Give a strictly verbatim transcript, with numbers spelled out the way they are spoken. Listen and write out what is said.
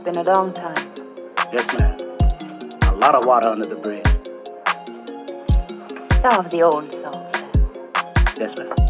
been a long time. Yes, ma'am. A lot of water under the bridge. Some of the old songs, then. Yes, ma'am.